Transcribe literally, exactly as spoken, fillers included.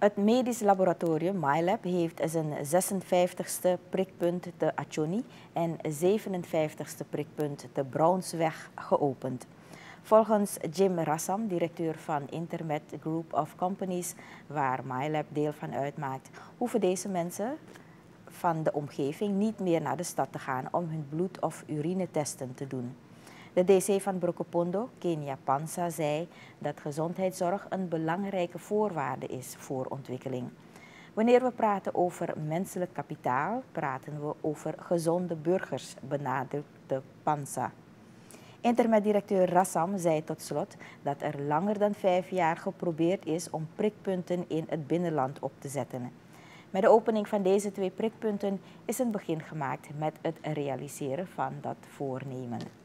Het medisch laboratorium MyLab heeft zijn zesenvijftigste prikpunt te Achoni en zevenenvijftigste prikpunt te Brownsweg geopend. Volgens Jim Rassam, directeur van Intermed Group of Companies, waar MyLab deel van uitmaakt, hoeven deze mensen van de omgeving niet meer naar de stad te gaan om hun bloed- of urinetesten te doen. De D C van Brokopondo, Kenia Pansa, zei dat gezondheidszorg een belangrijke voorwaarde is voor ontwikkeling. Wanneer we praten over menselijk kapitaal, praten we over gezonde burgers, benadrukte Pansa. Intermed-directeur Rassam zei tot slot dat er langer dan vijf jaar geprobeerd is om prikpunten in het binnenland op te zetten. Met de opening van deze twee prikpunten is een begin gemaakt met het realiseren van dat voornemen.